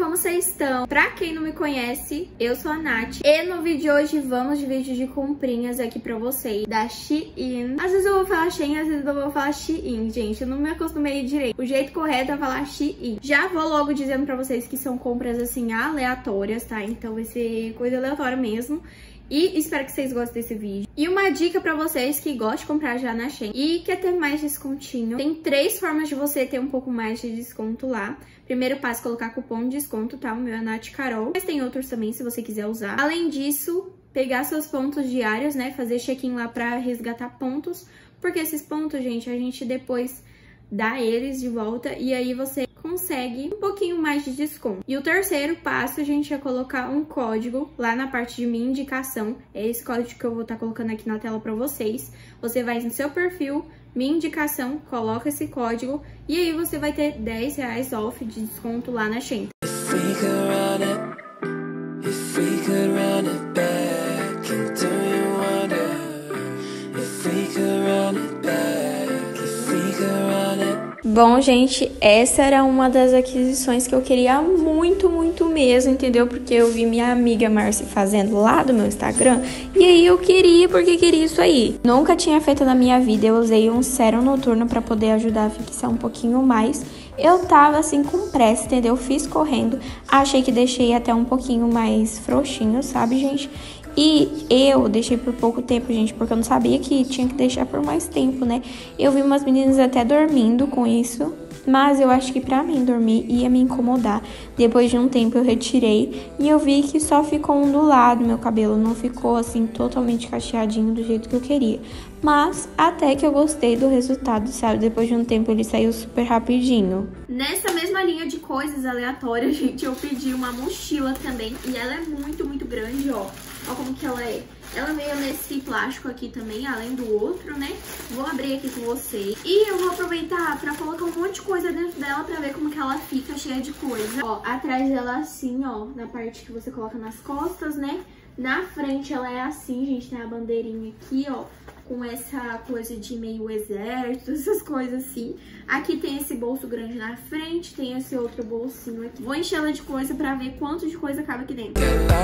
como vocês estão? Pra quem não me conhece, eu sou a Nath e no vídeo de hoje vamos de vídeo de comprinhas aqui pra vocês da Shein. Às vezes eu vou falar Shein, às vezes eu vou falar Shein, gente, eu não me acostumei direito. O jeito correto é falar Shein. Já vou logo dizendo pra vocês que são compras assim aleatórias, tá? Então vai ser coisa aleatória mesmo. E espero que vocês gostem desse vídeo. E uma dica pra vocês que gostam de comprar já na Shein e quer ter mais descontinho. Tem 3 formas de você ter um pouco mais de desconto lá. Primeiro passo é colocar cupom de desconto, tá? O meu é Nath Carol. Mas tem outros também se você quiser usar. Além disso, pegar seus pontos diários, né? Fazer check-in lá pra resgatar pontos. Porque esses pontos, gente, a gente depois dá eles de volta. E aí você consegue um pouquinho mais de desconto. E o terceiro passo, a gente é colocar um código lá na parte de minha indicação. É esse código que eu vou estar colocando aqui na tela pra vocês. Você vai no seu perfil, minha indicação, coloca esse código e aí você vai ter R$10 off de desconto lá na Shein. Bom, gente, essa era uma das aquisições que eu queria muito mesmo, entendeu? Porque eu vi minha amiga Marcy fazendo lá do meu Instagram e aí eu queria, porque queria isso aí. Nunca tinha feito na minha vida, eu usei um sérum noturno pra poder ajudar a fixar um pouquinho mais. Eu tava assim com pressa, entendeu? Fiz correndo, achei que deixei até um pouquinho mais frouxinho, sabe, gente? E eu deixei por pouco tempo, gente, porque eu não sabia que tinha que deixar por mais tempo, né? Eu vi umas meninas até dormindo com isso, mas eu acho que pra mim dormir ia me incomodar. Depois de um tempo eu retirei e eu vi que só ficou ondulado meu cabelo, não ficou assim totalmente cacheadinho do jeito que eu queria. Mas até que eu gostei do resultado, sabe? Depois de um tempo ele saiu super rapidinho. Nessa mesma linha de coisas aleatórias, gente, eu pedi uma mochila também e ela é muito grande, ó. Olha como que ela é. Ela veio nesse plástico aqui também, além do outro, né? Vou abrir aqui com vocês. E eu vou aproveitar pra colocar um monte de coisa dentro dela pra ver como que ela fica cheia de coisa. Ó, atrás dela assim, ó, na parte que você coloca nas costas, né? Na frente ela é assim, gente, tem a bandeirinha aqui, ó, com essa coisa de meio exército, essas coisas assim. Aqui tem esse bolso grande na frente, tem esse outro bolsinho aqui. Vou encher ela de coisa pra ver quanto de coisa cabe aqui dentro.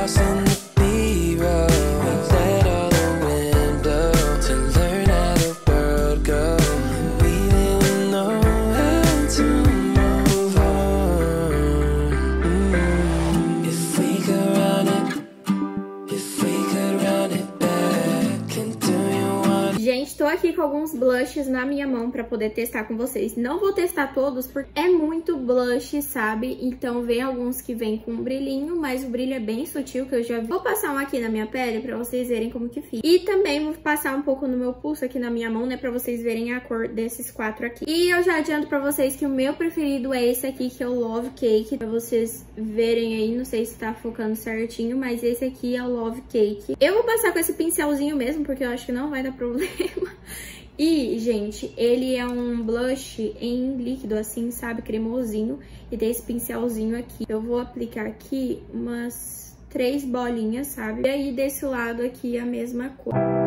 Gente, tô aqui com alguns blushes na minha mão pra poder testar com vocês. Não vou testar todos porque é muito blush, sabe? Então vem alguns que vem com brilhinho, mas o brilho é bem sutil, que eu já vi. Vou passar um aqui na minha pele pra vocês verem como que fica. E também vou passar um pouco no meu pulso aqui na minha mão, né? Pra vocês verem a cor desses 4 aqui. E eu já adianto pra vocês que o meu preferido é esse aqui, que é o Love Cake. Pra vocês verem aí, não sei se tá focando certinho, mas esse aqui é o Love Cake. Eu vou passar com esse pincelzinho mesmo, porque eu acho que não vai dar problema. E, gente, ele é um blush em líquido, assim, sabe? Cremosinho. E tem esse pincelzinho aqui. Eu vou aplicar aqui umas 3 bolinhas, sabe? E aí, desse lado aqui, a mesma coisa.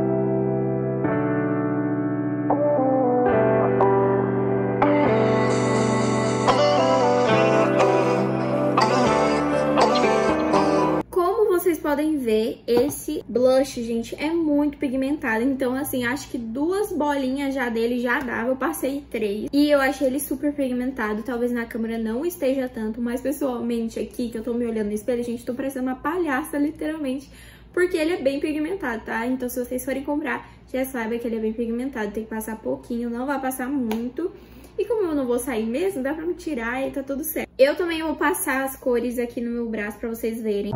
Vocês podem ver, esse blush, gente, é muito pigmentado. Então, assim, acho que 2 bolinhas já dele já dava. Eu passei 3. E eu achei ele super pigmentado. Talvez na câmera não esteja tanto, mas pessoalmente aqui, que eu tô me olhando no espelho, gente, tô parecendo uma palhaça, literalmente. Porque ele é bem pigmentado, tá? Então, se vocês forem comprar, já saiba que ele é bem pigmentado. Tem que passar pouquinho, não vai passar muito. E como eu não vou sair mesmo, dá pra me tirar e tá tudo certo. Eu também vou passar as cores aqui no meu braço pra vocês verem.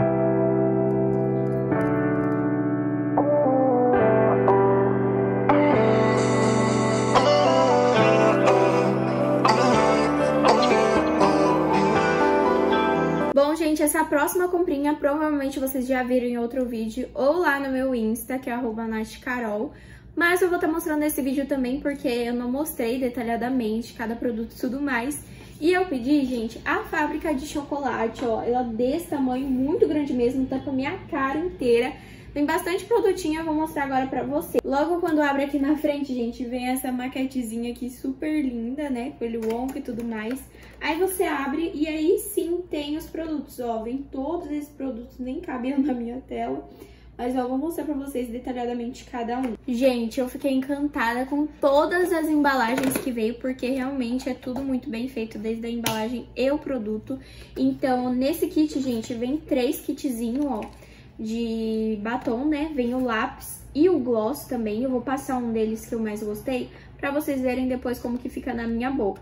Bom, gente, essa próxima comprinha provavelmente vocês já viram em outro vídeo ou lá no meu Insta, que é @NathCarol. Mas eu vou estar mostrando nesse vídeo também porque eu não mostrei detalhadamente cada produto e tudo mais. E eu pedi, gente, a fábrica de chocolate, ó, ela desse tamanho, muito grande mesmo, tampa minha cara inteira. Tem bastante produtinho, eu vou mostrar agora pra você. Logo quando abre aqui na frente, gente, vem essa maquetezinha aqui super linda, né? Com ele Wonka e tudo mais. Aí você abre e aí sim tem os produtos, ó. Vem todos esses produtos, nem cabiam na minha tela. Mas eu vou mostrar pra vocês detalhadamente cada um. Gente, eu fiquei encantada com todas as embalagens que veio, porque realmente é tudo muito bem feito, desde a embalagem e o produto. Então, nesse kit, gente, vem 3 kitzinhos, ó, de batom, né? Vem o lápis e o gloss também. Eu vou passar um deles que eu mais gostei, pra vocês verem depois como que fica na minha boca.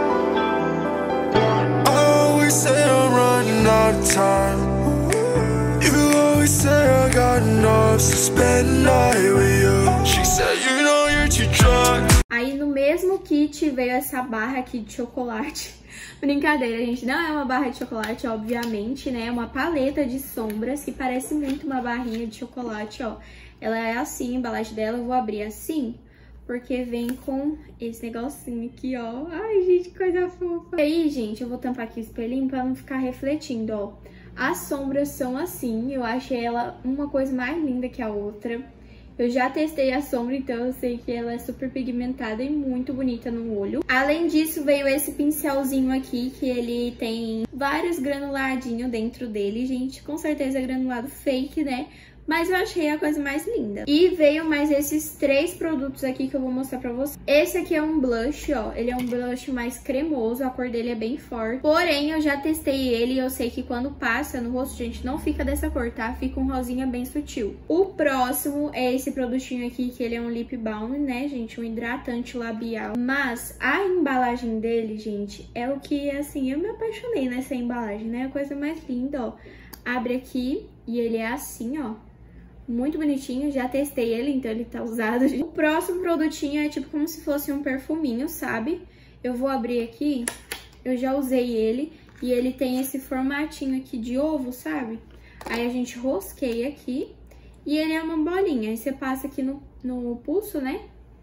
Aí no mesmo kit veio essa barra aqui de chocolate. Brincadeira, gente, não é uma barra de chocolate, obviamente, né? É uma paleta de sombras que parece muito uma barrinha de chocolate, ó. Ela é assim, a embalagem dela, eu vou abrir assim, porque vem com esse negocinho aqui, ó. Ai, gente, que coisa fofa. E aí, gente, eu vou tampar aqui o espelhinho pra não ficar refletindo, ó. As sombras são assim, eu achei ela uma coisa mais linda que a outra. Eu já testei a sombra, então eu sei que ela é super pigmentada e muito bonita no olho. Além disso, veio esse pincelzinho aqui, que ele tem vários granuladinhos dentro dele, gente. Com certeza é granulado fake, né? Mas eu achei a coisa mais linda. E veio mais esses 3 produtos aqui que eu vou mostrar pra vocês. Esse aqui é um blush, ó. Ele é um blush mais cremoso, a cor dele é bem forte. Porém, eu já testei ele e eu sei que quando passa no rosto, gente, não fica dessa cor, tá? Fica um rosinha bem sutil. O próximo é esse produtinho aqui, que ele é um lip balm, né, gente? Um hidratante labial. Mas a embalagem dele, gente, é o que, assim, eu me apaixonei nessa embalagem, né? A coisa mais linda, ó. Abre aqui e ele é assim, ó. Muito bonitinho, já testei ele, então ele tá usado. O próximo produtinho é tipo como se fosse um perfuminho, sabe? Eu vou abrir aqui, eu já usei ele, e ele tem esse formatinho aqui de ovo, sabe? Aí a gente rosqueia aqui, e ele é uma bolinha. Aí você passa aqui no pulso, né?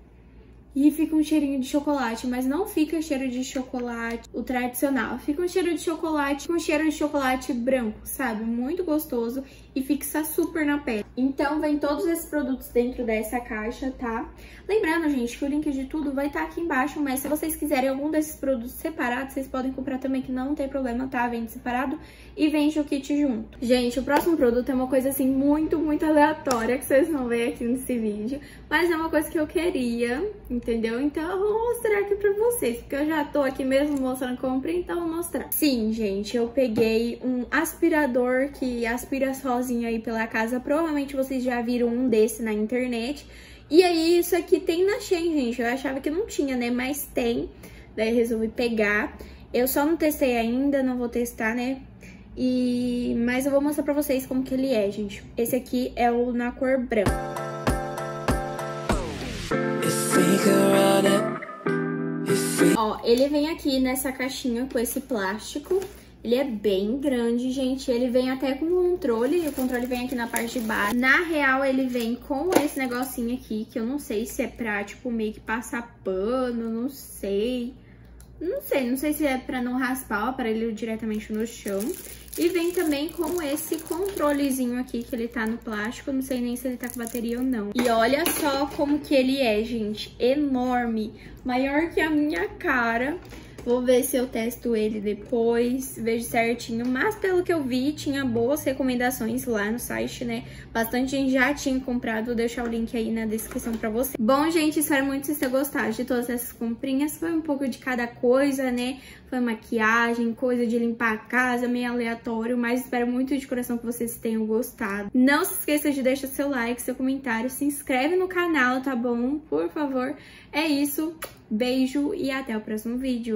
E fica um cheirinho de chocolate, mas não fica cheiro de chocolate o tradicional. Fica um cheiro de chocolate com cheiro de chocolate branco, sabe? Muito gostoso e fixa super na pele. Então, vem todos esses produtos dentro dessa caixa, tá? Lembrando, gente, que o link de tudo vai estar aqui embaixo, mas se vocês quiserem algum desses produtos separados, vocês podem comprar também, que não tem problema, tá? Vende separado e vende o kit junto. Gente, o próximo produto é uma coisa, assim, muito, muito aleatória, que vocês vão ver aqui nesse vídeo, mas é uma coisa que eu queria, entendeu? Então eu vou mostrar aqui pra vocês, porque eu já tô aqui mesmo mostrando compra, então eu vou mostrar. Sim, gente, eu peguei um aspirador que aspira sozinho aí pela casa. Provavelmente vocês já viram um desse na internet. E aí, isso aqui tem na Shein, gente. Eu achava que não tinha, né? Mas tem. Daí eu resolvi pegar. Eu só não testei ainda, não vou testar, né? Mas eu vou mostrar pra vocês como que ele é, gente. Esse aqui é o na cor branca. Ó, ele vem aqui nessa caixinha com esse plástico. Ele é bem grande, gente. Ele vem até com controle. E o controle vem aqui na parte de baixo. Na real, ele vem com esse negocinho aqui, que eu não sei se é pra, tipo, meio que passar pano, não sei. Não sei se é pra não raspar o aparelho diretamente no chão. E vem também com esse controlezinho aqui, que ele tá no plástico. Não sei nem se ele tá com bateria ou não. E olha só como que ele é, gente. Enorme. Maior que a minha cara. Vou ver se eu testo ele depois, vejo certinho. Mas pelo que eu vi, tinha boas recomendações lá no site, né? Bastante gente já tinha comprado, vou deixar o link aí na descrição pra você. Bom, gente, espero muito que vocês tenham gostado de todas essas comprinhas. Foi um pouco de cada coisa, né? Foi maquiagem, coisa de limpar a casa, meio aleatório. Mas espero muito de coração que vocês tenham gostado. Não se esqueça de deixar seu like, seu comentário. Se inscreve no canal, tá bom? Por favor. É isso. Beijo e até o próximo vídeo.